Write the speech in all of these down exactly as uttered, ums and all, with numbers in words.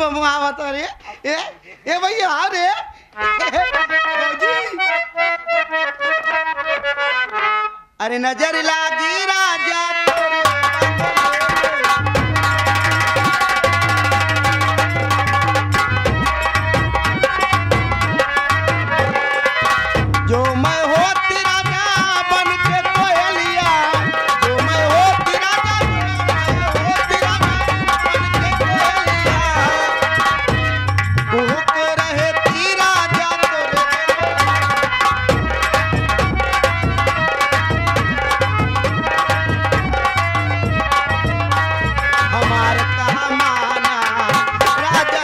बबुआ बता रे ए ए भैया आ रे अरे नजर लागी राजा जो मैं होती राजा बन के कोयलिया जो मैं होती राजा होती राजा बन के कोयलिया भूख रहे ती राजा हमार कहा माना राजा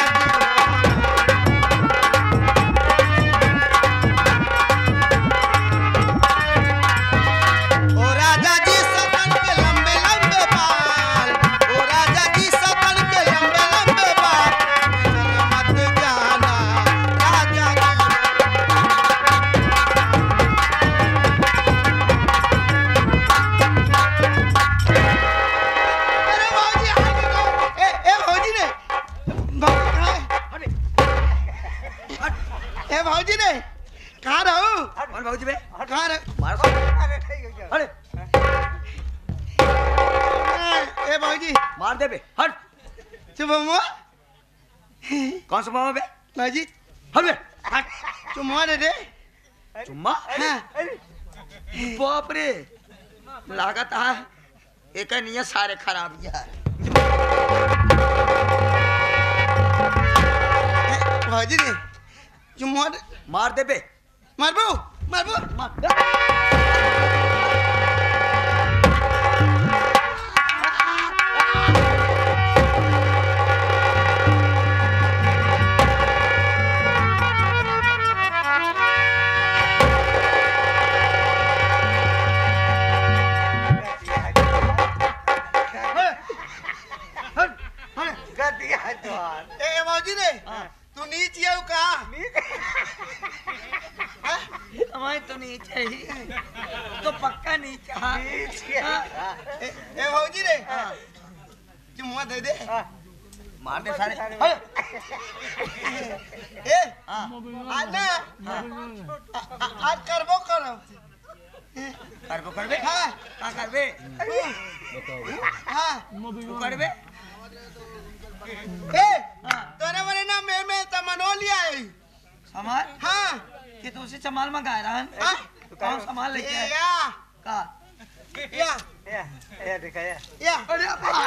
ओ राजा जी सदन के लंबे लंबे बाल ओ राजा जी सदन के लंबे लंबे बाल चल मत जाना राजा अरे भौजी ए ए भौजी ने ए भौजी ने कहाँ रहू और भाऊजी बे कहाँ रह मार को अरे ए भौजी मार दे बे हट चुम्मा कौन सा मामा बे भौजी हट बे हट चुम्मा दे दे चुम्मा हाँ बाप रे लागत है एक नहीं सारे खराब यार भौजी ने चुम्मा दे मार दे बे मारबो मारबो मार ए भौजी ने तू नीचे आऊ का हमारे तो नहीं चाहिए तो पक्का नहीं चाहिए ए ए भौजी ने चुम्मा दे दे मार दे सारे ए आज ना आज करबो करो करबो करबे हाँ का करबे हाँ तू करबे ए तोरे मरे ना मैं मैं तमनो लिया है समाल हाँ कि तू उसे चमाल मंगाए रहा हाँ है कौन सामान लेके आए या का या या या देखा या या अरे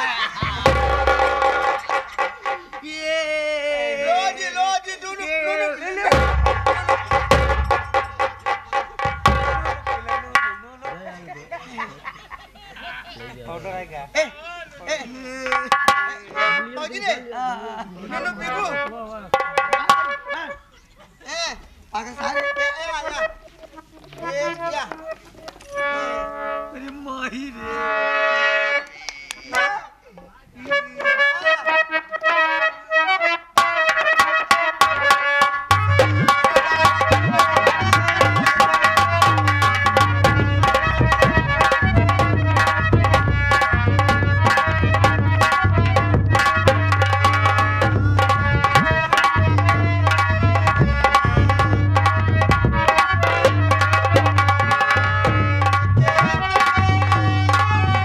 ये लोजी लोजी दुनु दुनु ऑर्डर है क्या ए ए भौजी ने दुनु पीबू ए आगे सारे ए ए आया ये क्या अरे माही रे ए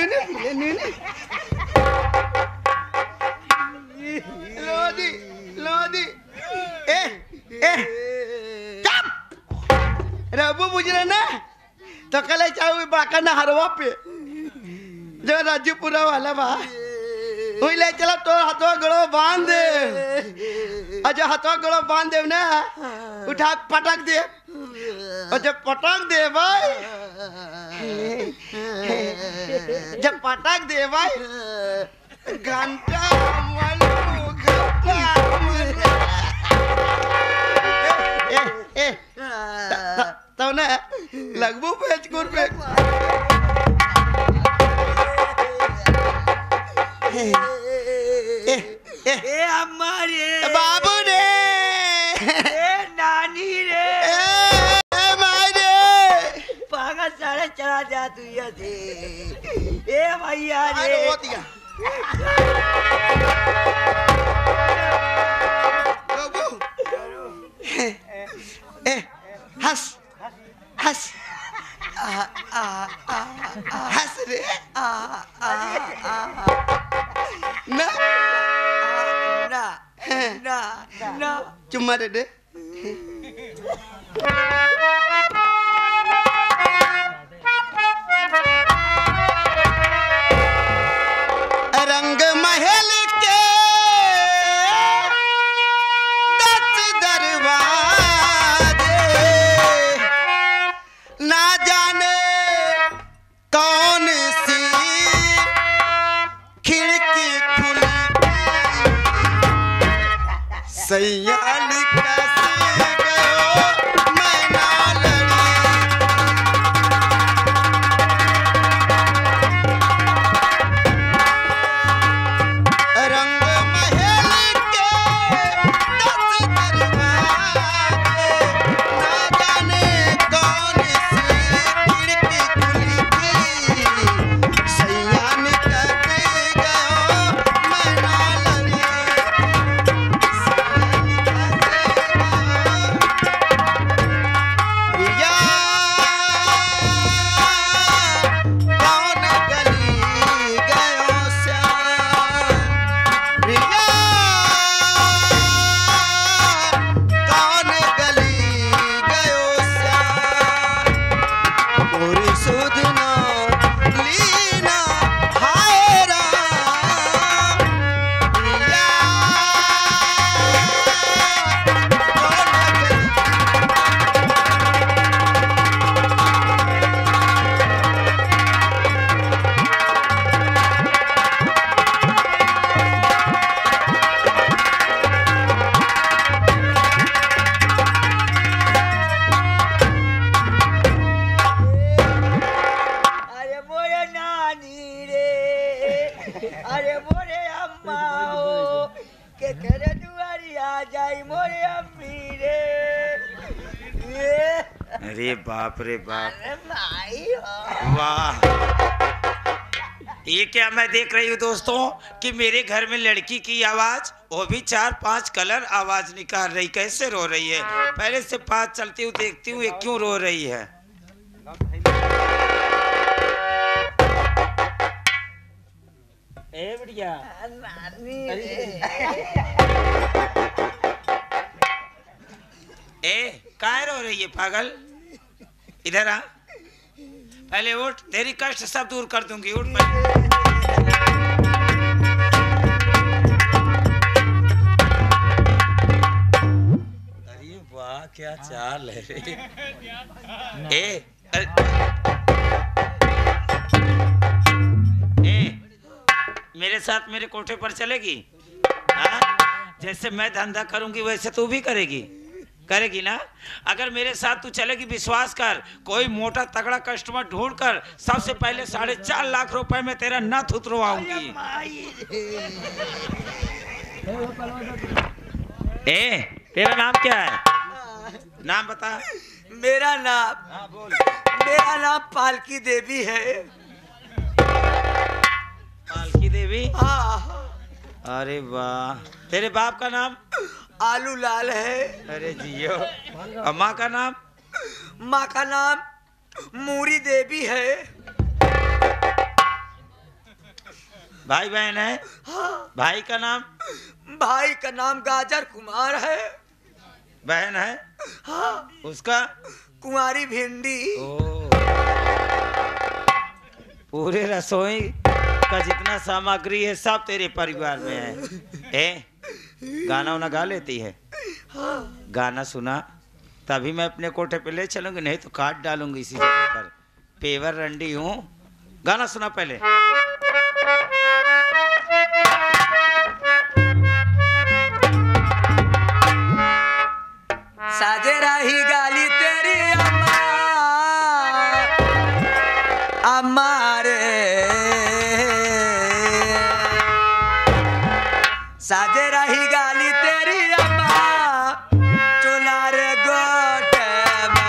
नीने पीले नीने लोदी लोदी ए ए चुप रबू बुझले ना तो कले चाहे बाका ना हरवा पे जो राजूपुरा वाला बा वही ले चला तो हाथों गड़ो बांध दे और जो हाथों गड़ो बांध दे ना उठा पटक दे और जब पटक दे भाई जब पटक दे भाई घंटा ए ए तो ना लगभग पेच कुर पे ए ए ए अम्मा रे बाबू रे ए नानी रे ए माई रे पागल सारे चला जा तू ये थे ए भैया रे अरे वो दिया बाबू ए हंस हंस आ आ आ हंस रे आ आ आ ना ना ना ना चुम्मा दे दे रंग महल के दस दरवाजे ना जाने कौन सी खिड़की खुली सैयाल कैसे गयो मैं ना लड़ी रंग महल के दस दरवाजे ना जाने कौन सी खिड़की खुली थी सैयाल कैसे गयो मैं ना लड़ी अरे मोरे अम्मा हो के करे दुआरी आ जाई मोरे अम्मी रे अरे बाप रे बाप अरे भाई हो वाह ये क्या मैं देख रही हूँ दोस्तों कि मेरे घर में लड़की की आवाज वो भी चार पांच कलर आवाज निकाल रही कैसे रो रही है पहले से पास चलती हूँ देखती हूँ ये क्यों रो रही है ए बढ़िया नानी रे ए काय रो रही है पागल इधर आ पहले उठ तेरी कष्ट सब दूर कर दूंगी उठ पहले अरे वाह क्या चाल है रे ए ए मेरे साथ मेरे कोठे पर चलेगी हाँ जैसे मैं धंधा करूंगी वैसे तू भी करेगी करेगी ना अगर मेरे साथ तू चलेगी विश्वास कर कोई मोटा तगड़ा कस्टमर ढूंढ कर सबसे पहले साढ़े चार लाख रुपए में तेरा नथ उतरवाऊंगी ए तेरा नाम क्या है नाम बता मेरा नाम मेरा नाम पालकी देवी है पालकी देवी हाँ अरे वाह तेरे बाप का नाम आलू लाल है अरे जियो और माँ का नाम माँ का नाम मूरी देवी है भाई बहन है? भाई का नाम? भाई का नाम गाजर कुमार है। बहन है? हाँ उसका? कुंवारी भिंडी। ओ, पूरे रसोई का जितना सामग्री है सब तेरे परिवार में है। ए, गाना उना गा लेती है? हाँ गाना सुना तभी मैं अपने कोठे पे ले चलूंगी, नहीं तो काट डालूंगी इसी जगह पर। पेवर रंडी हूँ। गाना सुना पहले। साजे रही गाली तेरी अम्मा अम्मा रे, साजे रही गाली तेरी अम्मा चुनार गोट में।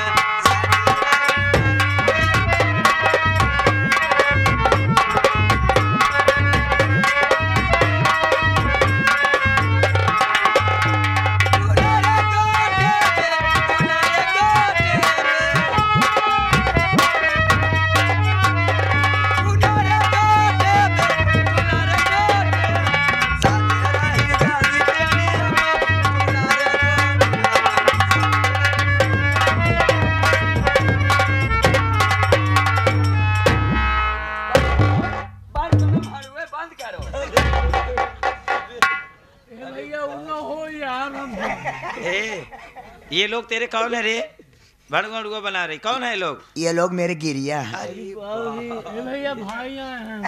ए, ये लोग तेरे कौन है रे? भड़ुआ उड़ुआ बना रही कौन है ये लोग? ये लोग मेरे गिरिया हैं। भैया भाई हैं।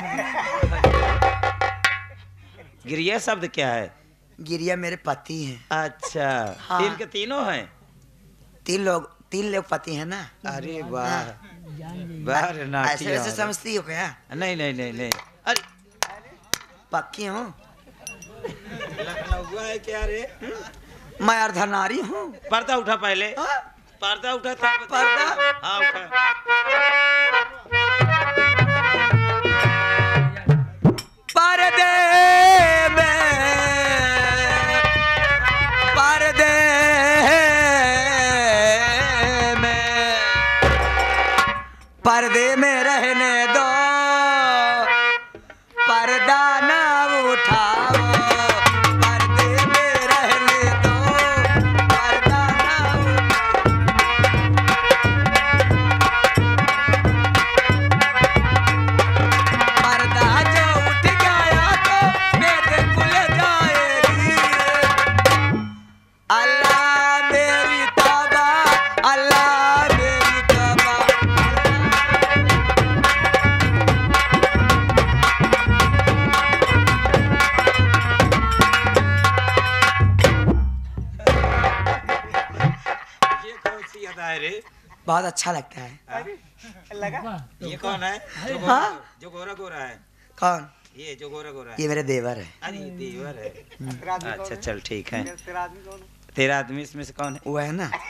गिरिया शब्द क्या है? गिरिया मेरे पति हैं। अच्छा, हाँ। तीन के तीनों हैं? तीन लोग तीन लोग पति हैं ना। अरे वाह वाह रे नाटी ऐसे वैसे यार। समझती हो क्या? नहीं नहीं नहीं नहीं। अरे पक्की हूँ लखनऊ है क्या रे? मैं अर्धनारी हूँ। पर्दा उठा पहले। हाँ? पर्दा उठा था। पर्दा? हाँ उठा। पर्दे में पर्दे में पर्दे में रहने दो, पर्दा ना उठाओ। पर्दे में रहने दो, पर्दा ना उठाओ। पर्दा जो उठ गया तो मेरे खुल जाएगी। अल्लाह मेरी तौबा, अल्लाह मेरी तौबा। ये कौन सी अदा है रे? बहुत अच्छा लगता है। ये कौन है जो गोरा, हाँ? जो गोरा गोरा है? कौन? ये जो गोरा गोरा है? ये मेरे देवर है। अरे देवर है। अच्छा चल ठीक है। तेरा आदमी इसमें से कौन है? वो है ना,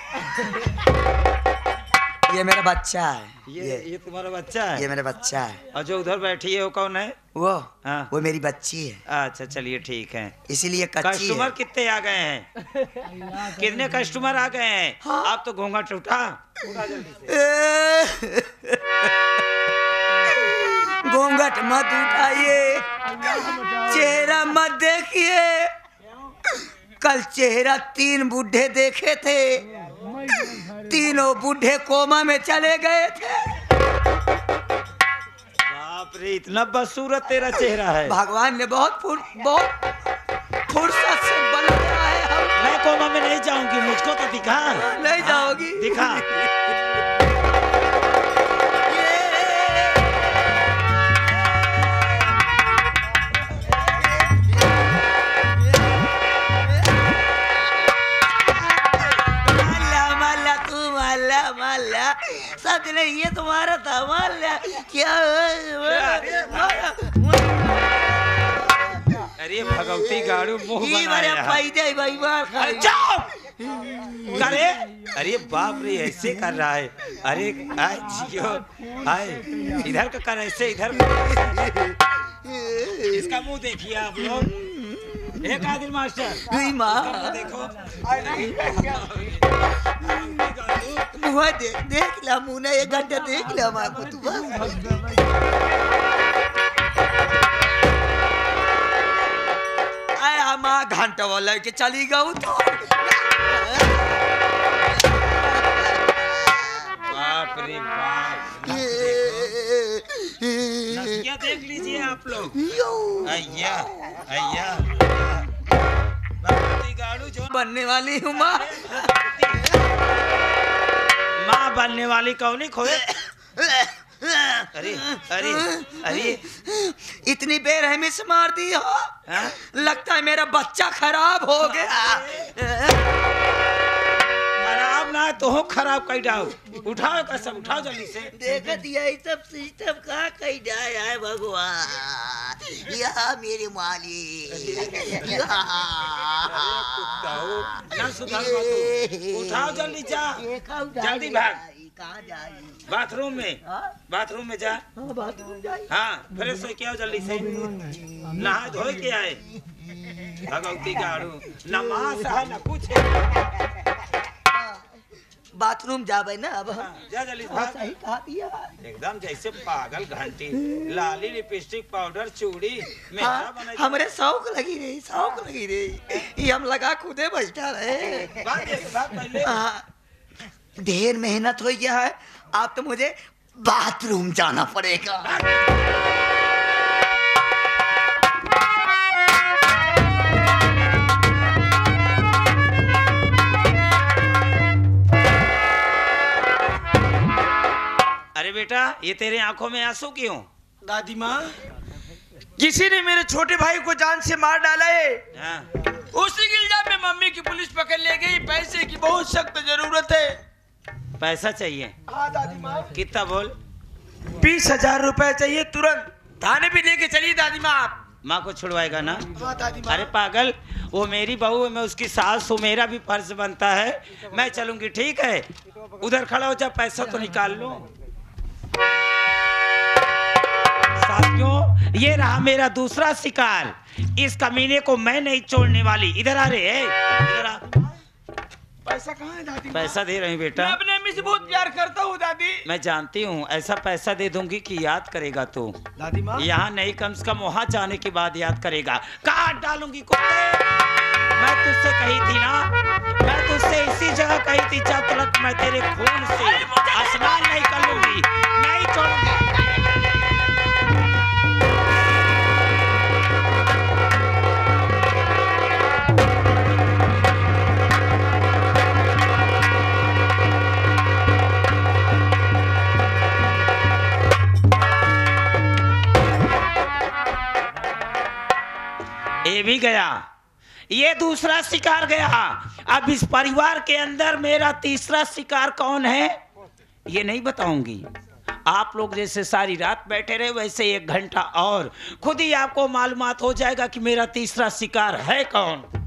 ये मेरा बच्चा है। ये ये ये तुम्हारा बच्चा है? ये मेरा बच्चा है। और जो उधर बैठी है वो कौन है? वो हाँ। वो मेरी बच्ची है, अच्छा चलिए ठीक है। इसीलिए कच्ची कस्टमर है। कितने आ गए हैं? कितने कस्टमर आ गए हैं? हाँ। आप तो घूंघट उठा। घूंघट मत उठाइए, चेहरा मत देखिए। कल चेहरा तीन बूढ़े देखे थे, तीनों बूढ़े कोमा में चले गए थे। बाप रे, इतना बदसूरत तेरा चेहरा है। भगवान ने बहुत फुर, बहुत फुर्सत से बनाया है। हम मैं कोमा में नहीं जाऊंगी, मुझको तो दिखा। नहीं जाओगी? दिखा। सच नहीं, ये तुम्हारा था। माल्ला क्या? अरे भगवती गाड़ू मुंह बनाया। अरे चुप! करे? अरे बाप रे, ऐसे कर रहा है। अरे आए जियो, आए इधर का कर, ऐसे इधर का। इसका मुंह देखिए आप लोग। एक आदिल मास्टर, नहीं माँ, इसका मुंह देखो। मुँह देख देख ला, मुँह ने एक घंटा देख ला माँ को। तू घंटा वो लेके चली गऊ तो बाप रे बाप। नदिया देख लीजिए आप लोग। अय्या अय्या भगवती गाड़ू जो बनने वाली हूँ माँ। माँ बनने वाली कौन ही खोए। अरे अरे अरे इतनी बेरहमी से मार दी हो। हाँ? लगता है मेरा बच्चा खराब हो गया। खराब ना तो हो खराब कई डाओ। उठाओ कसम उठाओ जल्दी से। देखा दिया ये सब सिस्टम कहाँ कहीं जाए है भगवान। यहाँ मेरे मालिक ना सुधार बातों। उठाओ जल्दी जा। जल्दी भाग। कहाँ जाए? बाथरूम में बाथरूम में जा। हाँ, बाथरूम जाए। हाँ फ्रेश हो क्या जल्दी से। नहा धोए के आए भगवती गाड़ू। न मांस है न कुछ है। बाथरूम जाबे ना अब। हाँ, जा जल्दी से हाँ, भाग। सही कहा दिया। एकदम जैसे पागल घंटी लाली लिपस्टिक पाउडर चूड़ी मेहरा हाँ, बनाई। हमरे शौक लगी रही शौक लगी रही ये हम लगा खुदे बैठा रहे। भाग जैसे भाग पहले। हाँ, ढेर मेहनत हो गया है। अब तो मुझे बाथरूम जाना पड़ेगा। अरे बेटा ये तेरे आंखों में आंसू क्यों? दादी माँ, किसी ने मेरे छोटे भाई को जान से मार डाला है। हाँ। उसी के इल्जाम में मम्मी की पुलिस पकड़ ले गई। पैसे की बहुत सख्त जरूरत है। पैसा चाहिए? हाँ दादी माँ, कितना बोल? बीस हजार रुपए चाहिए तुरंत। थाने भी लेके चलिए दादी माँ आप। माँ को छुड़वाएगा ना? हाँ दादी माँ। अरे पागल, वो मेरी बहू है, मैं उसकी सास हूँ, मेरा भी फर्ज बनता है। मैं चलूंगी ठीक है। उधर खड़ा हो जा, पैसा तो निकाल लो। साथियों ये रहा मेरा दूसरा शिकार। इस कमीने को मैं नहीं छोड़ने वाली। इधर आ रे है, इधर आ। पैसा कहाँ है दादी माँ? पैसा दे रही बेटा। मैं अपने अम्मी से बहुत प्यार करता हूँ दादी। मैं जानती हूँ ऐसा पैसा दे दूंगी कि याद करेगा तू। दादी माँ, यहाँ नहीं कम से कम वहाँ जाने के बाद याद करेगा। काट डालूंगी कुत्ते। मैं तुझसे कही थी ना, मैं तुझसे इसी जगह कही थी जब तक मैं तेरे खून से आसमान नहीं कर लूंगी, नहीं छोड़ूंगी। ये भी गया, ये दूसरा शिकार गया। अब इस परिवार के अंदर मेरा तीसरा शिकार कौन है ये नहीं बताऊंगी। आप लोग जैसे सारी रात बैठे रहे वैसे एक घंटा और खुद ही आपको मालूमात हो जाएगा कि मेरा तीसरा शिकार है कौन।